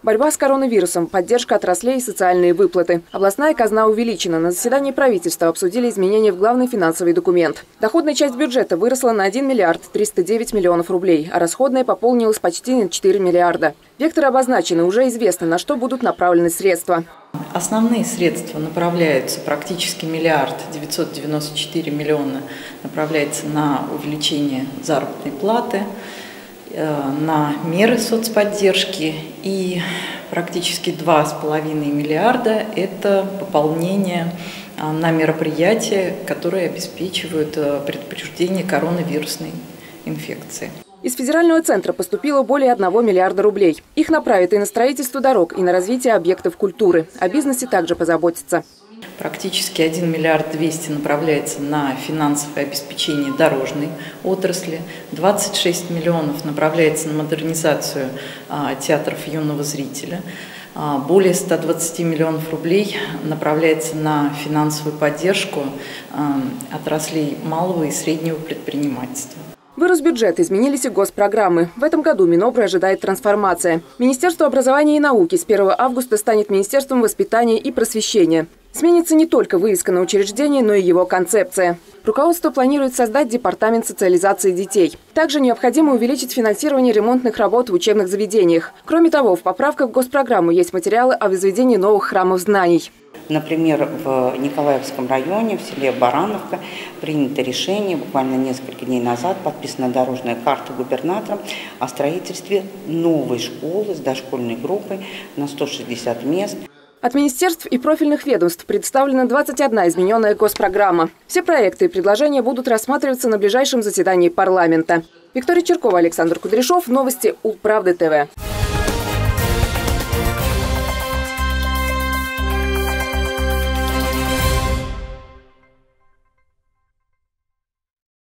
Борьба с коронавирусом, поддержка отраслей и социальные выплаты. Областная казна увеличена. На заседании правительства обсудили изменения в главный финансовый документ. Доходная часть бюджета выросла на 1 миллиард 309 миллионов рублей, а расходная пополнилась почти на 4 миллиарда. Векторы обозначены, уже известно, на что будут направлены средства. Основные средства направляются, практически 1 миллиард 994 миллиона направляется на увеличение заработной платы, на меры соцподдержки, и практически 2,5 миллиарда – это пополнение на мероприятия, которые обеспечивают предупреждение коронавирусной инфекции. Из федерального центра поступило более 1 миллиарда рублей. Их направят и на строительство дорог, и на развитие объектов культуры. О бизнесе также позаботятся. Практически 1 миллиард 200 направляется на финансовое обеспечение дорожной отрасли, 26 миллионов направляется на модернизацию театров юного зрителя, более 120 миллионов рублей направляется на финансовую поддержку отраслей малого и среднего предпринимательства. Вырос бюджет, изменились и госпрограммы. В этом году Минобра ожидает трансформация. Министерство образования и науки с 1 августа станет Министерством воспитания и просвещения. Сменится не только вывеска на учреждение, но и его концепция. Руководство планирует создать департамент социализации детей. Также необходимо увеличить финансирование ремонтных работ в учебных заведениях. Кроме того, в поправках в госпрограмму есть материалы о возведении новых храмов знаний. Например, в Николаевском районе, в селе Барановка, принято решение, буквально несколько дней назад подписана дорожная карта губернатором о строительстве новой школы с дошкольной группой на 160 мест. От министерств и профильных ведомств представлена 21 измененная госпрограмма. Все проекты и предложения будут рассматриваться на ближайшем заседании парламента. Виктория Черкова, Александр Кудряшов. Новости Улправды ТВ.